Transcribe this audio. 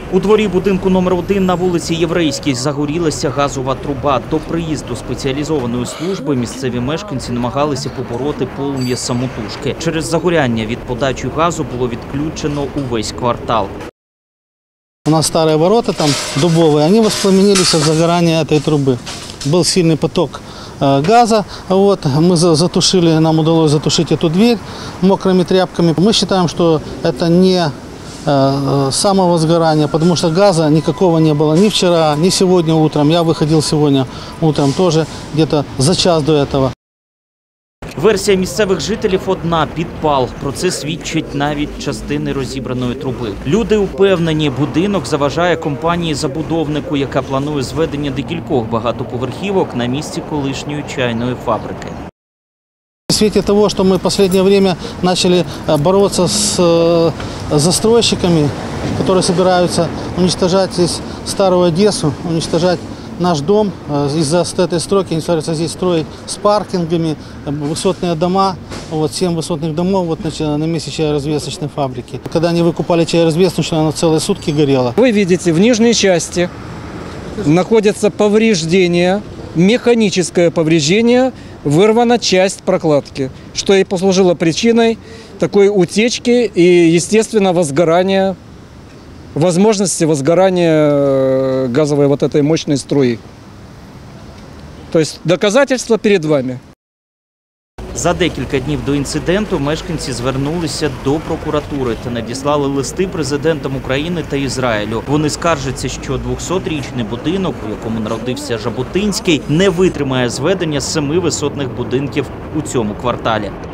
У дворі будинку номер 1 на вулиці Єврейській загорілася газова труба. До приїзду спеціалізованої служби місцеві мешканці намагалися побороти полум'я самотужки. Через загоряння від подачі газу було відключено увесь квартал. У нас старые ворота там дубовые, они воспламенились от загорания этой трубы. Был сильный поток газа, мы затушили, нам удалось затушить эту дверь мокрыми тряпками. Мы считаем, что это не самовозгорание, потому что газа никакого не было ни вчера, ни сегодня утром. Я выходил сегодня утром тоже где-то за час до этого. Версія місцевих жителів одна – підпал. Про це свідчать навіть частини розібраної труби. Люди упевнені, будинок заважає компанії-забудовнику, яка планує зведення декількох багатоповерхівок на місці колишньої чайної фабрики. В свете того, что мы в последнее время начали бороться с застройщиками, которые собираются уничтожать здесь старую Одессу, уничтожать наш дом, из-за этой стройки они стараются здесь строить с паркингами, высотные дома, 7 высотных домов на месте чайно-развесочной фабрики. Когда они выкупали чайно-развесочную, она целые сутки горела. Вы видите, в нижней части находятся повреждения, механическое повреждение, вырвана часть прокладки, что и послужило причиной такой утечки и, естественно, возгорания, возможности возгорания газовой этой мощной струи. То есть доказательства перед вами. За декілька днів до інциденту мешканці звернулися до прокуратури та надіслали листи президентам України та Ізраїлю. Вони скаржаться, що 200-річний будинок, у якому народився Жаботинський, не витримає зведення 7 висотних будинків у цьому кварталі.